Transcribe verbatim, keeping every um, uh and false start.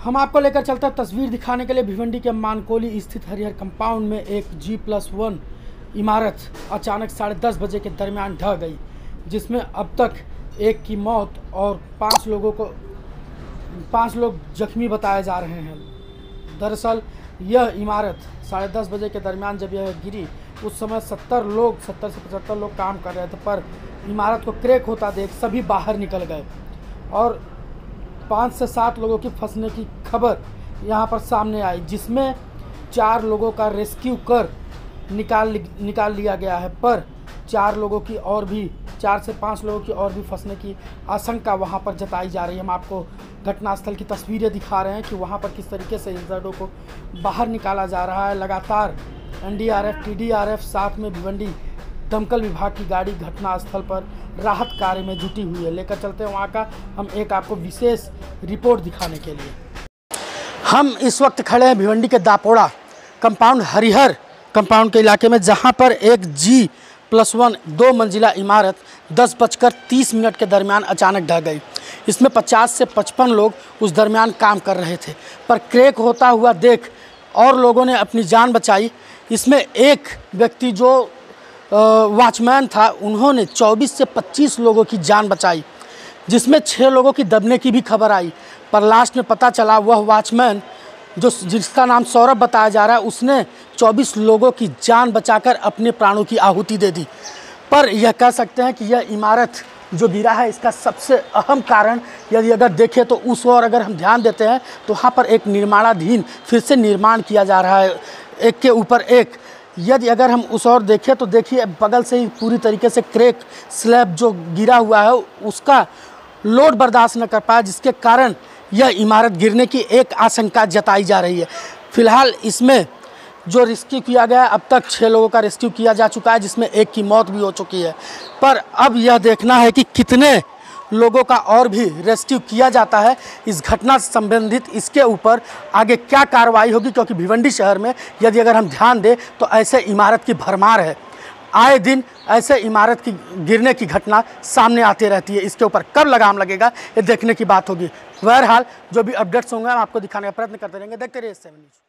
हम आपको लेकर चलते हैं तस्वीर दिखाने के लिए भिवंडी के मानकोली स्थित हरिहर कंपाउंड में एक जी प्लस वन इमारत अचानक साढ़े दस बजे के दरमियान ढह गई, जिसमें अब तक एक की मौत और पाँच लोगों को पाँच लोग जख्मी बताए जा रहे हैं। दरअसल यह इमारत साढ़े दस बजे के दरमियान जब यह गिरी उस समय सत्तर लोग सत्तर से पचहत्तर लोग काम कर रहे थे, पर इमारत को क्रैक होता देख सभी बाहर निकल गए और पाँच से सात लोगों की फंसने की खबर यहां पर सामने आई, जिसमें चार लोगों का रेस्क्यू कर निकाल निकाल लिया गया है, पर चार लोगों की और भी चार से पाँच लोगों की और भी फंसने की आशंका वहां पर जताई जा रही है। हम आपको घटनास्थल की तस्वीरें दिखा रहे हैं कि वहां पर किस तरीके से इंजर्डों को बाहर निकाला जा रहा है। लगातार N D R F, T D R F साथ में भिवंडी दमकल विभाग की गाड़ी घटनास्थल पर राहत कार्य में जुटी हुई है। लेकर चलते हैं वहाँ का हम एक आपको विशेष रिपोर्ट दिखाने के लिए। हम इस वक्त खड़े हैं भिवंडी के दापोड़ा कंपाउंड हरिहर कंपाउंड के इलाके में, जहाँ पर एक जी प्लस वन दो मंजिला इमारत दस बजकर तीस मिनट के दरमियान अचानक ढह गई। इसमें पचास से पचपन लोग उस दरमियान काम कर रहे थे, पर क्रैक होता हुआ देख और लोगों ने अपनी जान बचाई। इसमें एक व्यक्ति जो वॉचमैन था, उन्होंने चौबीस से पच्चीस लोगों की जान बचाई, जिसमें छः लोगों की दबने की भी खबर आई, पर लास्ट में पता चला वह वॉचमैन जो जिसका नाम सौरभ बताया जा रहा है, उसने चौबीस लोगों की जान बचाकर अपने प्राणों की आहुति दे दी। पर यह कह सकते हैं कि यह इमारत जो गिरा है, इसका सबसे अहम कारण यदि अगर देखें तो उस ओर अगर हम ध्यान देते हैं तो वहाँ पर एक निर्माणाधीन फिर से निर्माण किया जा रहा है, एक के ऊपर एक। यदि अगर हम उस ओर देखें तो देखिए बगल से ही पूरी तरीके से क्रैक स्लैब जो गिरा हुआ है उसका लोड बर्दाश्त न कर पाया, जिसके कारण यह इमारत गिरने की एक आशंका जताई जा रही है। फिलहाल इसमें जो रेस्क्यू किया गया, अब तक छः लोगों का रेस्क्यू किया जा चुका है, जिसमें एक की मौत भी हो चुकी है। पर अब यह देखना है कि कितने लोगों का और भी रेस्क्यू किया जाता है। इस घटना से संबंधित इसके ऊपर आगे क्या कार्रवाई होगी, क्योंकि भिवंडी शहर में यदि अगर हम ध्यान दें तो ऐसे इमारत की भरमार है। आए दिन ऐसे इमारत की गिरने की घटना सामने आती रहती है। इसके ऊपर कब लगाम लगेगा ये देखने की बात होगी। बहरहाल जो भी अपडेट्स होंगे हम आपको दिखाने का प्रयत्न करते रहेंगे। देखते रहिए सेवन न्यूज़।